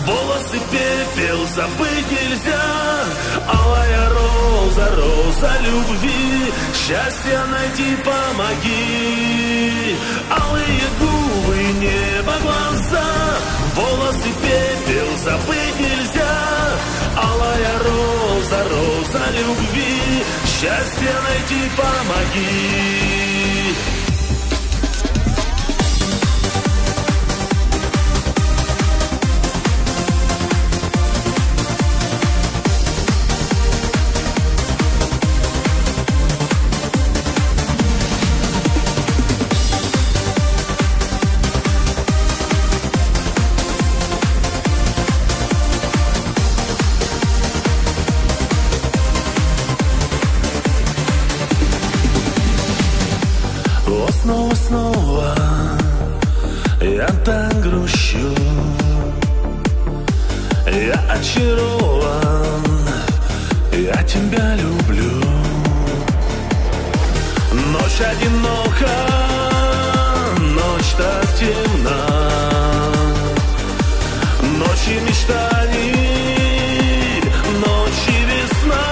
волосы пепел, забыть нельзя. Алая роза, роза любви, счастье найти помоги. Алые губы, небо, глаза, волосы пепел, забыть нельзя. Алая роза, роза любви, счастье найти помоги. Снова, снова я так грущу, я очарован, я тебя люблю. Ночь одинока, ночь так темна, ночи мечтаний, ночи весна.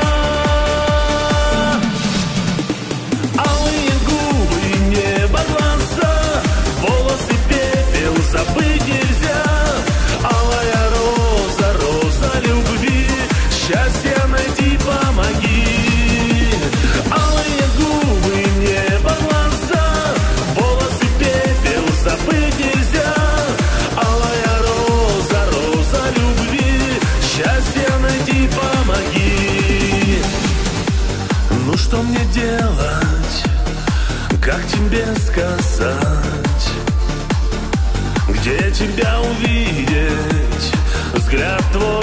Забыть нельзя, алая роза, роза любви, счастье найти помоги. Алые губы, небо, глаза, волосы пепел, забыть нельзя. Алая роза, роза любви, счастье найти помоги. Ну что мне делать, как тебе сказать? Где тебя увидеть, взгляд твой